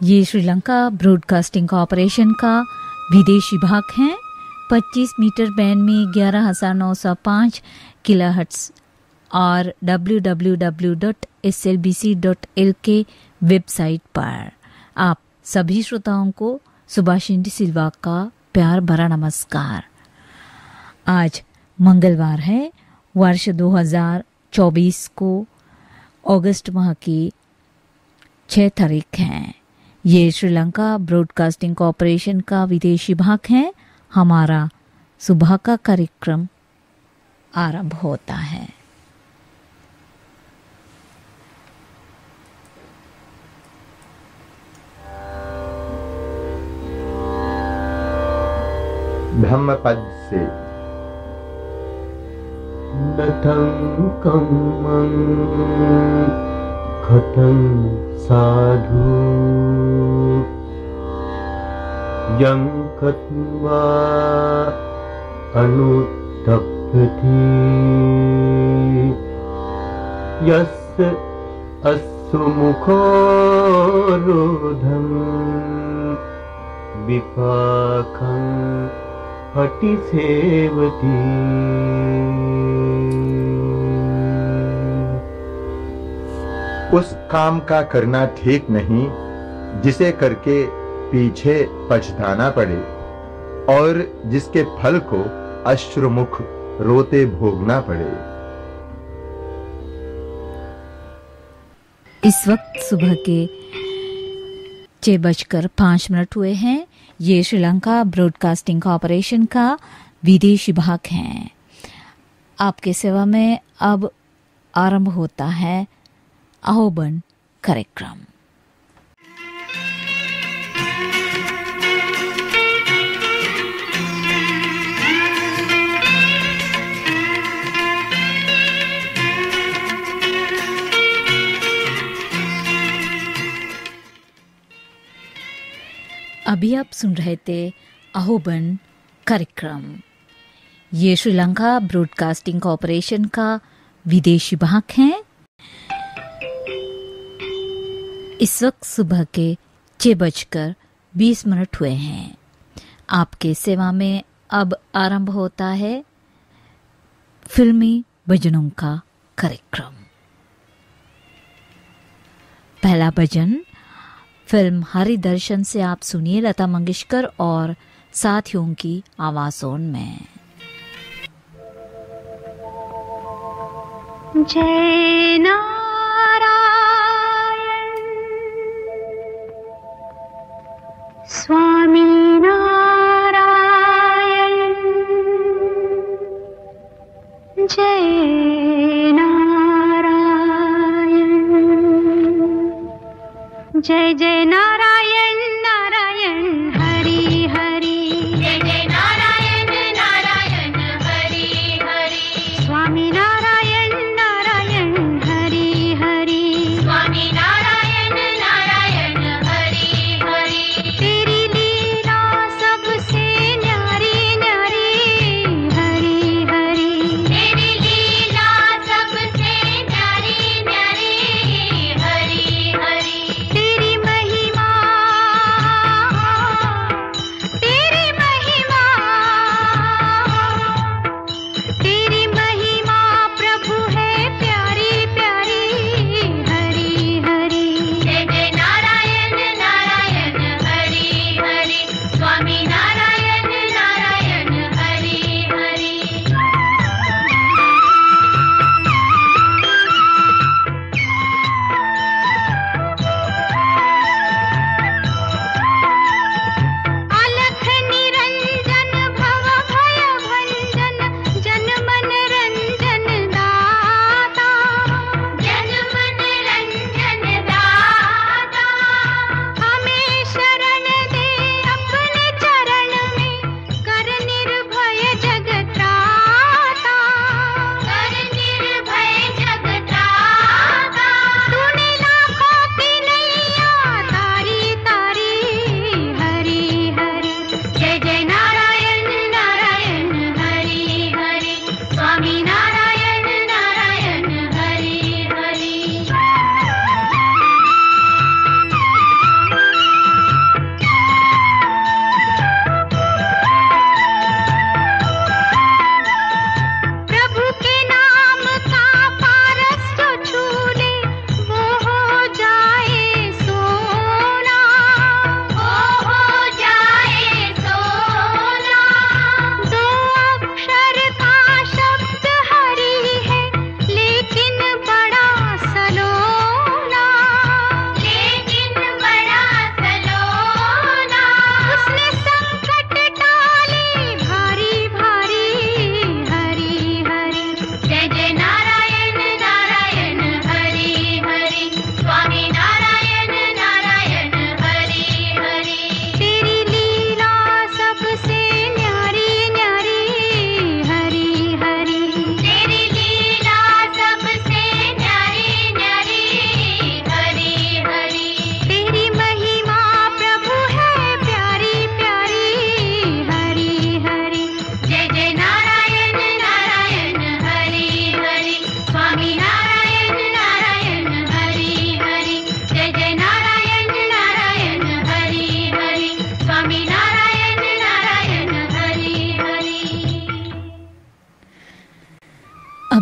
ये Sri Lanka broadcasting corporation का विदेशी भाग है। 25 मीटर बैंड में 11,905 किलोहर्ट्ज़ और www.slbc.lk वेबसाइट पर। आप सभी श्रोताओं को सुभाषिनी सिल्वा का प्यार भरा नमस्कार। आज मंगलवार है, वर्ष 2024 को अगस्त माह की 6 तारीख है। ये श्रीलंका ब्रॉडकास्टिंग कॉरपोरेशन का विदेशी भाग है। हमारा सुबह का कार्यक्रम आरंभ होता है। धम्मपद से नथं कम्मं कथं साधु यं कत्वा अनुतप्यति यस्य अस्य मुखो रोधं विपाकं हटि सेवती। उस काम का करना ठीक नहीं जिसे करके पीछे पछताना पड़े और जिसके फल को अश्रुमुख रोते भोगना पड़े। इस वक्त सुबह के 6:05 हुए हैं। ये श्रीलंका ब्रॉडकास्टिंग कॉरपोरेशन का विदेशी भाग है। आपके सेवा में अब आरंभ होता है आह्वान कार्यक्रम। अभी आप सुन रहे थे आह्वान कार्यक्रम। ये श्रीलंका ब्रॉडकास्टिंग कॉरपोरेशन का विदेशी भाग है। इस वक्त सुबह के 6:20 हुए हैं। आपके सेवा में अब आरंभ होता है फिल्मी भजनों का कार्यक्रम। पहला भजन फिल्म हरि दर्शन से आप सुनिए लता मंगेशकर और साथियों की आवाज़ों में। जय नारायण स्वामी नारायण, जय जय जय नारायण नारायण हरि हरि, जय जय नारायण नारायण हरि हरि, स्वामी नारायण नारायण हरि हरि, स्वामी नारायण नारायण हरि हरि। तेरी लीला सबसे न्यारी न्यारी हरि हरि, तेरी लीला सबसे न्यारी न्यारी हरि हरि। तेरी महिमा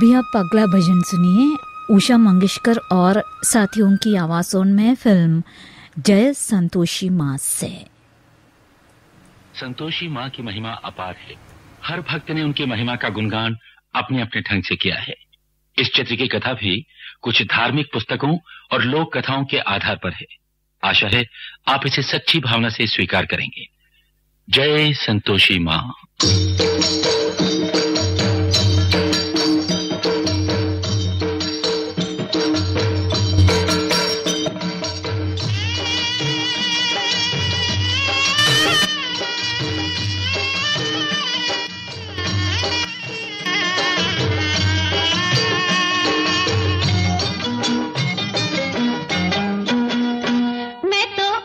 अभी आप अगला भजन सुनिए उषा मंगेशकर और साथियों की आवाज़ों में फिल्म जय संतोषी माँ से। संतोषी माँ की महिमा अपार है। हर भक्त ने उनकी महिमा का गुणगान अपने अपने ढंग से किया है। इस चित्र की कथा भी कुछ धार्मिक पुस्तकों और लोक कथाओं के आधार पर है। आशा है आप इसे सच्ची भावना से स्वीकार करेंगे। जय संतोषी माँ।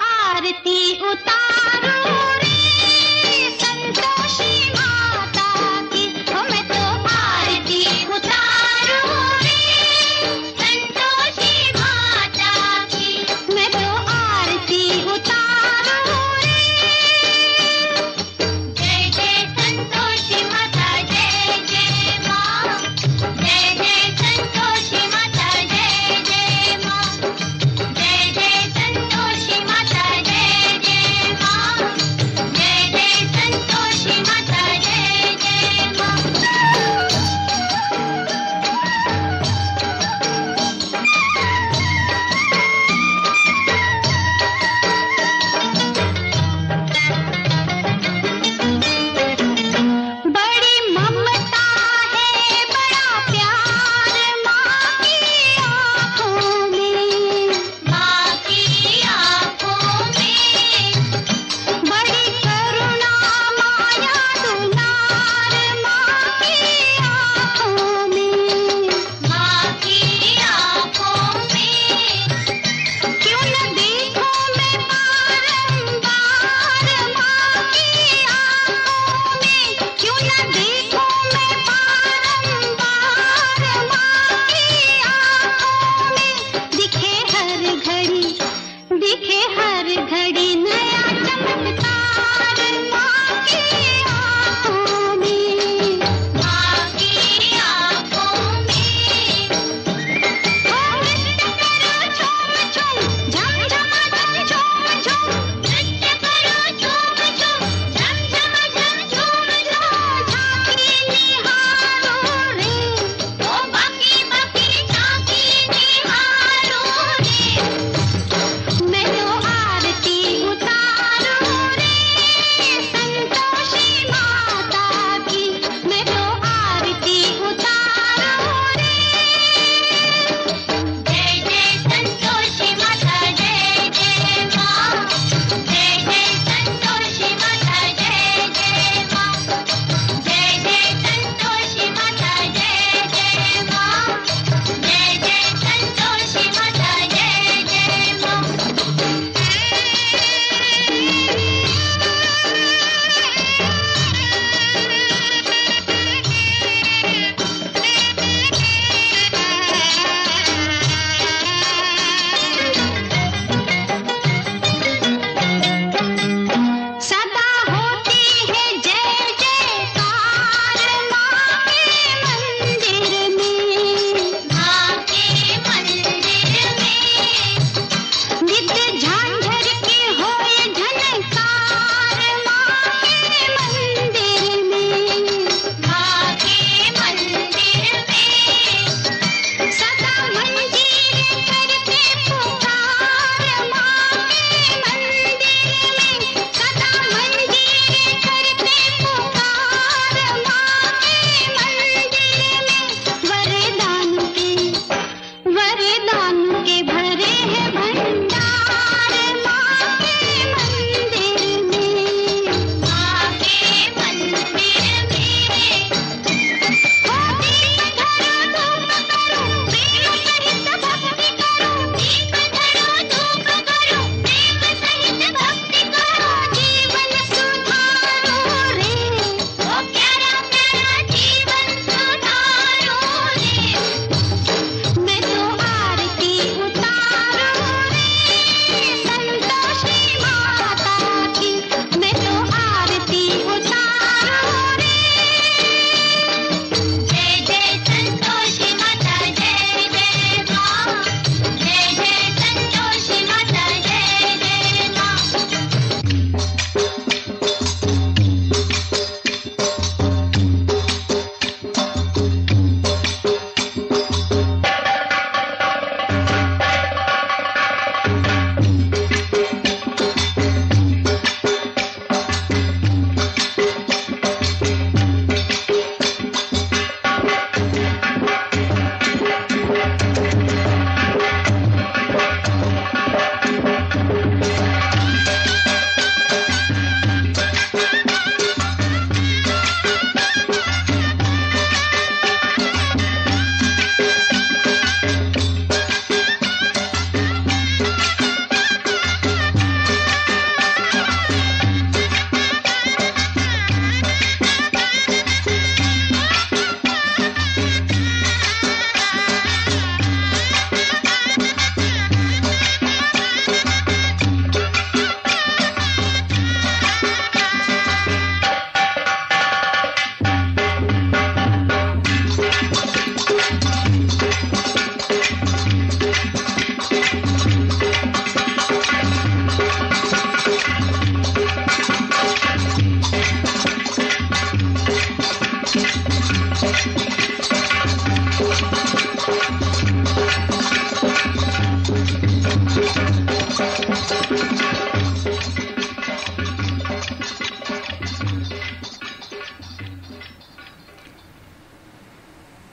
उतारो रे संतोषी माता।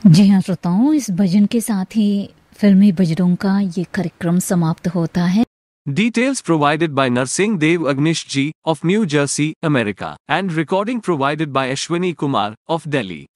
जी हाँ श्रोताओं, इस भजन के साथ ही फिल्मी भजनों का ये कार्यक्रम समाप्त होता है। Details provided by Narsingh Dev Agnish Ji of New Jersey, America, and recording provided by Ashwini Kumar of Delhi.